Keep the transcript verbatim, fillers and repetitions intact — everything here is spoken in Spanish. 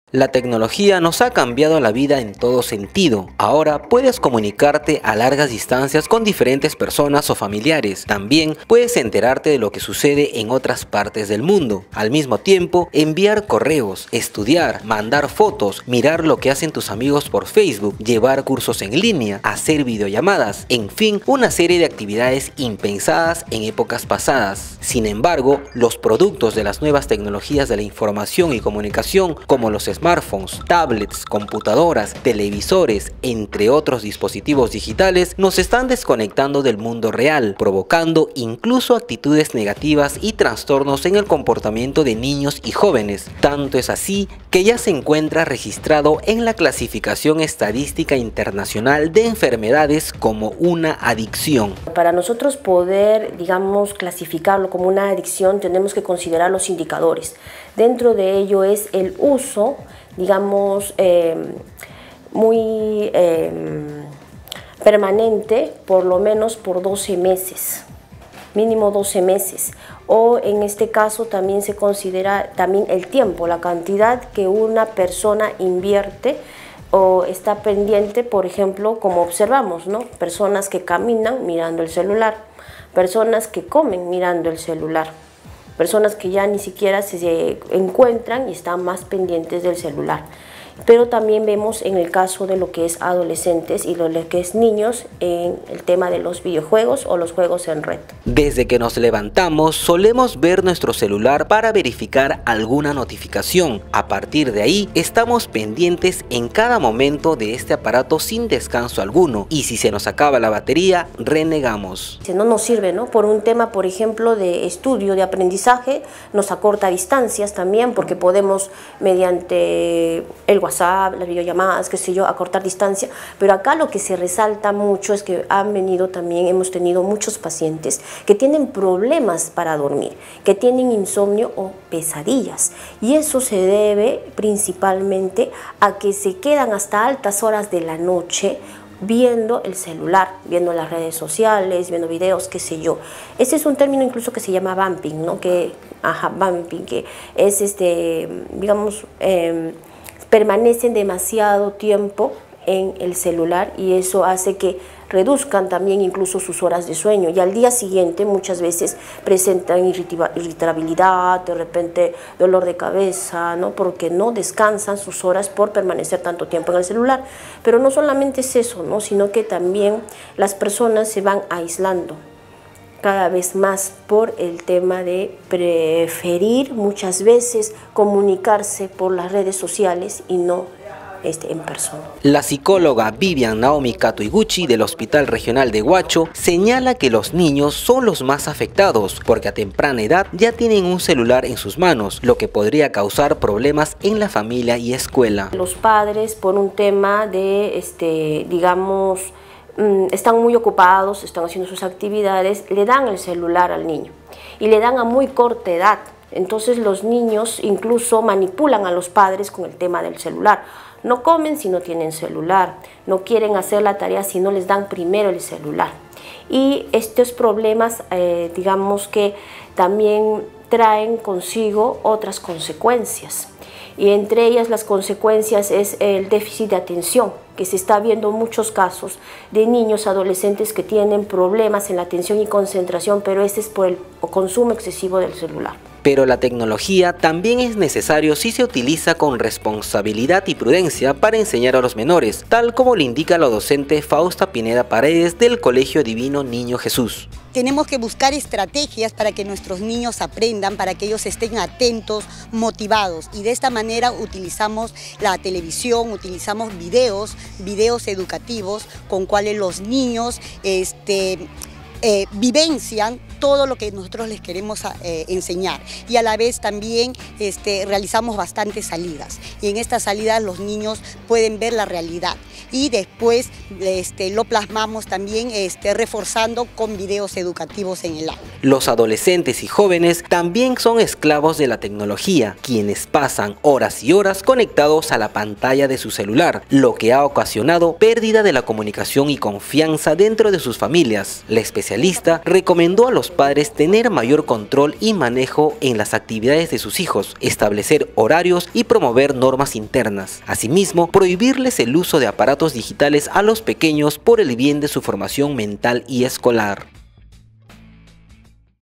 La tecnología nos ha cambiado la vida en todo sentido. Ahora puedes comunicarte a largas distancias con diferentes personas o familiares. También puedes enterarte de lo que sucede en otras partes del mundo. Al mismo tiempo, enviar correos, estudiar, mandar fotos, mirar lo que hacen tus amigos por Facebook, llevar cursos en línea, hacer videollamadas, en fin, una serie de actividades impensadas en épocas pasadas. Sin embargo, los productos de las nuevas tecnologías de la información y comunicación, como los smartphones, tablets, computadoras, televisores, entre otros dispositivos digitales, nos están desconectando del mundo real, provocando incluso actitudes negativas y trastornos en el comportamiento de niños y jóvenes. Tanto es así que ya se encuentra registrado en la clasificación estadística internacional de enfermedades como una adicción. Para nosotros poder, digamos, clasificarlo como una adicción, tenemos que considerar los indicadores. Dentro de ello es el uso, digamos, eh, muy eh, permanente, por lo menos por doce meses, mínimo doce meses. O en este caso también se considera también el tiempo, la cantidad que una persona invierte o está pendiente, por ejemplo, como observamos, ¿no? Personas que caminan mirando el celular, personas que comen mirando el celular, personas que ya ni siquiera se encuentran y están más pendientes del celular. Pero también vemos en el caso de lo que es adolescentes y lo que es niños en el tema de los videojuegos o los juegos en red. Desde que nos levantamos solemos ver nuestro celular para verificar alguna notificación. A partir de ahí estamos pendientes en cada momento de este aparato sin descanso alguno, y si se nos acaba la batería renegamos. No nos sirve, ¿no? Por un tema, por ejemplo, de estudio, de aprendizaje, nos acorta distancias también, porque podemos mediante el WhatsApp, las videollamadas, qué sé yo, acortar distancia, pero acá lo que se resalta mucho es que han venido también, hemos tenido muchos pacientes que tienen problemas para dormir, que tienen insomnio o pesadillas, y eso se debe principalmente a que se quedan hasta altas horas de la noche viendo el celular, viendo las redes sociales, viendo videos, qué sé yo. Ese es un término incluso que se llama vamping, ¿no? Que, ajá, vamping, que es este, digamos, eh, permanecen demasiado tiempo en el celular, y eso hace que reduzcan también incluso sus horas de sueño, y al día siguiente muchas veces presentan irritabilidad, de repente dolor de cabeza, ¿no? Porque no descansan sus horas por permanecer tanto tiempo en el celular. Pero no solamente es eso, ¿no? Sino que también las personas se van aislando cada vez más por el tema de preferir muchas veces comunicarse por las redes sociales y no este, en persona. La psicóloga Vivian Naomi Kato Iguchi del Hospital Regional de Huacho señala que los niños son los más afectados porque a temprana edad ya tienen un celular en sus manos, lo que podría causar problemas en la familia y escuela. Los padres, por un tema de, este, digamos, están muy ocupados, están haciendo sus actividades, le dan el celular al niño y le dan a muy corta edad. Entonces los niños incluso manipulan a los padres con el tema del celular. No comen si no tienen celular, no quieren hacer la tarea si no les dan primero el celular. Y estos problemas, eh, digamos que también traen consigo otras consecuencias. Y entre ellas las consecuencias es el déficit de atención, que se está viendo muchos casos de niños, adolescentes que tienen problemas en la atención y concentración, pero este es por el consumo excesivo del celular. Pero la tecnología también es necesario si se utiliza con responsabilidad y prudencia para enseñar a los menores, tal como le indica la docente Fausta Pineda Paredes del Colegio Divino Niño Jesús. Tenemos que buscar estrategias para que nuestros niños aprendan, para que ellos estén atentos, motivados, y de esta manera utilizamos la televisión, utilizamos videos, videos educativos con cuales los niños este, eh, vivencian todo lo que nosotros les queremos eh, enseñar, y a la vez también este, realizamos bastantes salidas, y en estas salidas los niños pueden ver la realidad y después este, lo plasmamos también este, reforzando con videos educativos en el aula. Los adolescentes y jóvenes también son esclavos de la tecnología, quienes pasan horas y horas conectados a la pantalla de su celular, lo que ha ocasionado pérdida de la comunicación y confianza dentro de sus familias. La especialista recomendó a los padres tener mayor control y manejo en las actividades de sus hijos, establecer horarios y promover normas internas. Asimismo, prohibirles el uso de aparatos digitales a los pequeños por el bien de su formación mental y escolar.